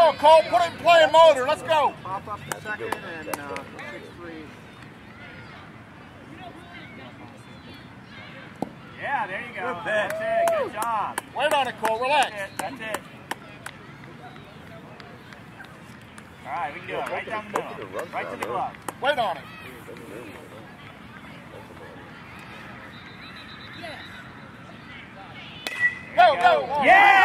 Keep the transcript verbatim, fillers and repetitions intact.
on, Cole. Put it in playing motor. Let's go. Pop up the second and uh, six three. Yeah, there you go. Good That's it. Good job. Wait on it, Cole. Relax. That's it. That's it. All right, we can do it. Right down the middle. Right to the glove. Wait on it. Go, go. Yeah!